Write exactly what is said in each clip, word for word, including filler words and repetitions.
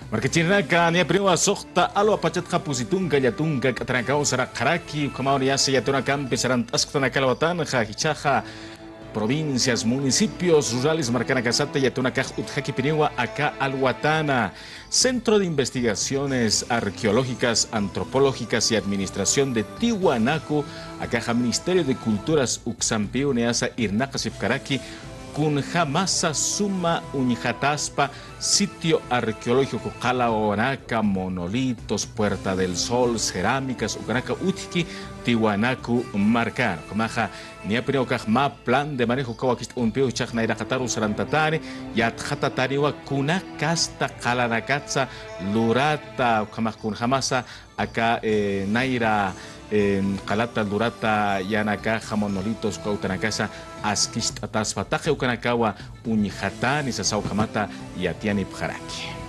Markachinaka ni prima sohta alo pachatka pusitunga yatunga katranakao sara karaki kamauri yasa yatuna campi sarant asktana kalawatan ja hichaja provincias, municipios rurales marcana casata yatuna kaj uthaki piniwa acá alhuatana. Centro de Investigaciones Arqueológicas, Antropológicas y Administración de Tiwanaku, acá Ministerio de Culturas Uxampiu neasa irnaqasip karaki kun jamasa suma unjataspa sitio arqueológico Qalawanaka, monolitos, Puerta del Sol, cerámicas, ukanaka utiki, Tiwanaku marcano. Kamaja niapineo ma plan de manejo kawakist unpeo chakna irakataru sarantatari, yatjatatari wa kunakasta qalanakatsa lurata, kamaj kun jamasa acá eh, naira en Calata, Durata, Yanaka, Jamonolitos, Cautanacasa, Askist, Ataspa, Taje, Ukanakawa, Uñijatán, Isasau Kamata y Atiani Pjaraki.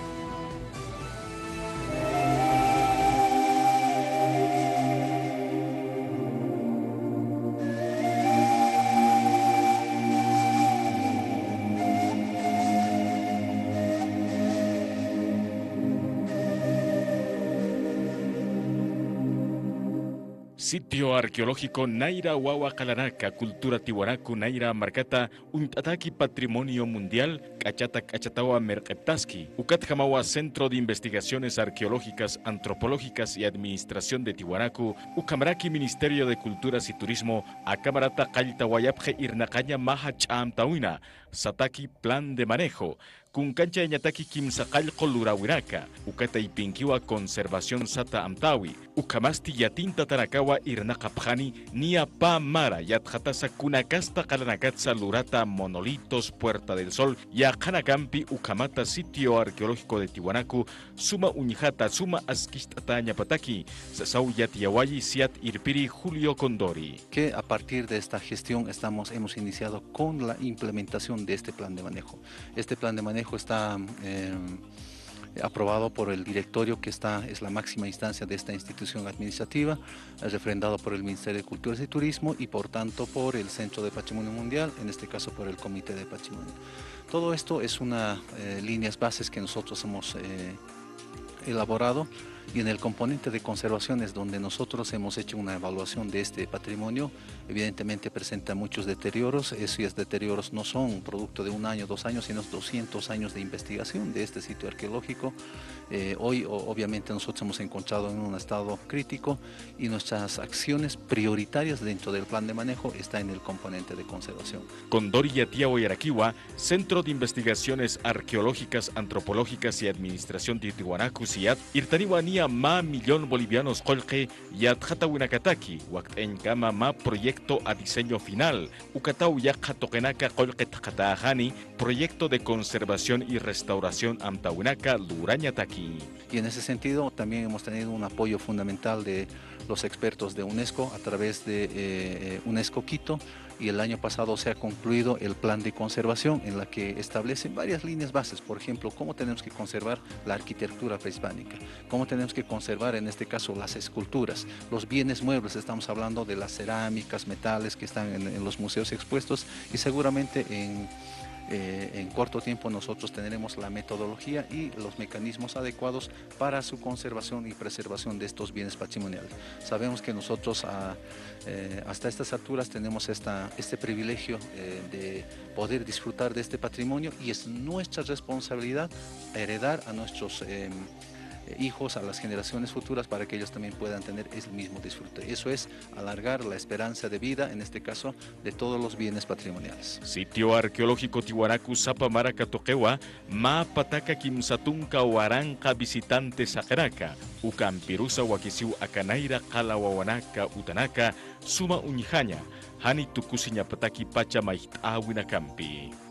Sitio arqueológico Naira Wawa Calaraka, Cultura Tiwanaku, Naira Marcata, un ataque patrimonio mundial, Cachata Cachatawa Merketaski, Ukatkamawa Centro de Investigaciones Arqueológicas, Antropológicas y Administración de Tiwanaku, Ukamraki Ministerio de Culturas y Turismo, Akamarata Kaltawayapje Irnakanya Maha Chamtawina, Sataki Plan de Manejo, Kunkancha Ñataki Kimsakal Kolurawiraka, Ukata Ipinkiwa Conservación Sata Amtawi, Ukamasti Yatinta Tarakawa Irnakapjani, Nia Pa Mara, Yatjatasa Kunakasta Kalanakatsa Lurata Monolitos, Puerta del Sol, Yakanakampi, Ukamata Sitio Arqueológico de Tiwanaku, Suma Uñijata, Suma Askistata Ñapataki, Sasau Yatiawayi, Siat Irpiri, Julio Condori. Que a partir de esta gestión estamos, hemos iniciado con la implementación de este plan de manejo. Este plan de manejo está eh, aprobado por el directorio, que está, es la máxima instancia de esta institución administrativa, refrendado por el Ministerio de Culturas y Turismo y por tanto por el Centro de Patrimonio Mundial, en este caso por el Comité de Patrimonio. Todo esto es una eh, líneas bases que nosotros hemos eh, elaborado, y en el componente de conservación es donde nosotros hemos hecho una evaluación de este patrimonio. Evidentemente presenta muchos deterioros. Esos deterioros no son producto de un año, dos años, sino doscientos años de investigación de este sitio arqueológico. Eh, hoy obviamente nosotros hemos encontrado en un estado crítico y nuestras acciones prioritarias dentro del plan de manejo está en el componente de conservación. Condori Yatiawa Yarakiwa, Centro de Investigaciones Arqueológicas, Antropológicas y Administración de Tiwanaku Siat, Irtaniwania ma millón bolivianos colque Yatjata Winakataki, Wakt en Kama ma proyecto a diseño final, Ukatau Yakatokenaka colque Takatajani, proyecto de conservación y restauración Amtawinaka Lurañataki. Y en ese sentido también hemos tenido un apoyo fundamental de los expertos de UNESCO a través de eh, UNESCO Quito, y el año pasado se ha concluido el plan de conservación en la que establece varias líneas bases. Por ejemplo, cómo tenemos que conservar la arquitectura prehispánica, cómo tenemos que conservar en este caso las esculturas, los bienes muebles, estamos hablando de las cerámicas, metales que están en, en los museos expuestos, y seguramente en Eh, en corto tiempo nosotros tendremos la metodología y los mecanismos adecuados para su conservación y preservación de estos bienes patrimoniales. Sabemos que nosotros a, eh, hasta estas alturas tenemos esta, este privilegio eh, de poder disfrutar de este patrimonio, y es nuestra responsabilidad heredar a nuestros eh, hijos, a las generaciones futuras, para que ellos también puedan tener el mismo disfrute. Eso es alargar la esperanza de vida, en este caso, de todos los bienes patrimoniales. Sitio arqueológico Tiwanaku Sapa Maraka Toquewa, Ma Pataka Kimsatunka Waranka Visitante Sajaraka, Ukampirusa Wakisiu Akanaira Kalawawanaka Utanaka, Suma Uñijaña, Hani Tukusiña Pataki Pacha Mait Awinakampi.